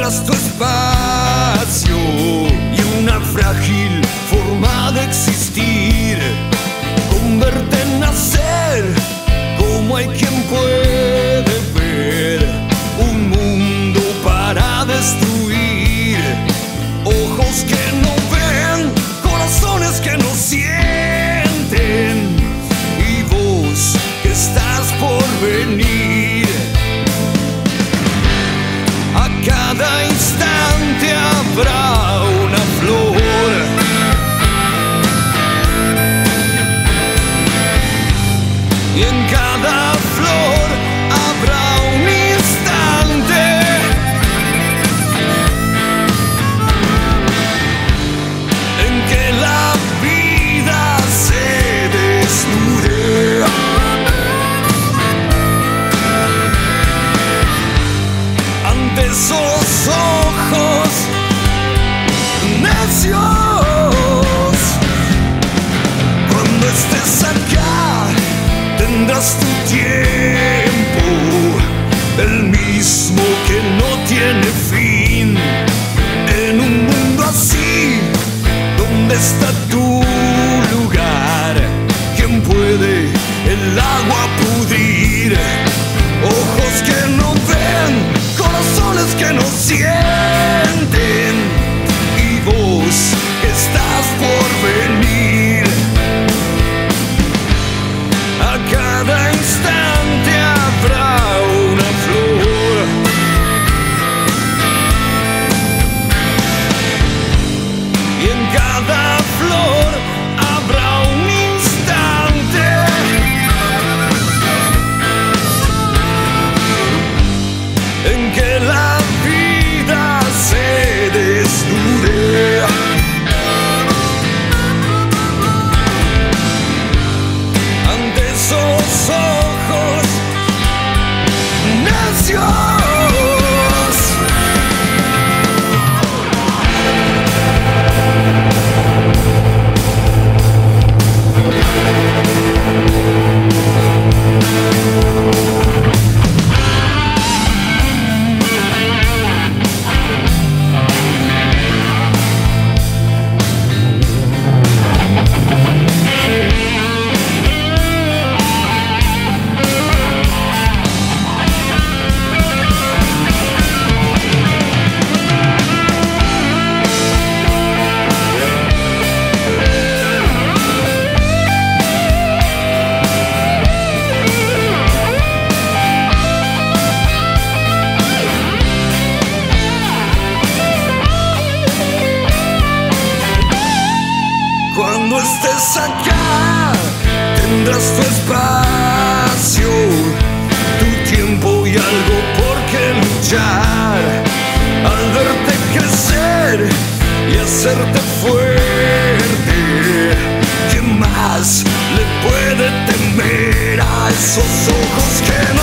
tendrás tu espacio y una frágil forma de existir. Con verte nacer, como hay quien puede ver un mundo para destruir. Ojos que no ven, corazones que no sienten, y vos que estás por venir. A cada instante habrá una flor, y en cada flor habrá un instante en que la vida se desnude. Ante esos ojos necios, cuando estés acá tendrás tu tiempo, el mismo que no tiene fin. En un mundo así, ¿dónde está tu lugar? ¿Quién puede el agua pudrir? Ojos que no ven, corazones que no sienten, y vos que estás por venir. A cada instante habrá una flor, y en cada flor habrá un instante en que la vida se desnude. Ante esos ojos necios, cuando estés acá tendrás tu espacio, tu tiempo y algo por qué luchar. Al verte crecer y hacerte fuerte, ¿quién más le puede temer a esos ojos que no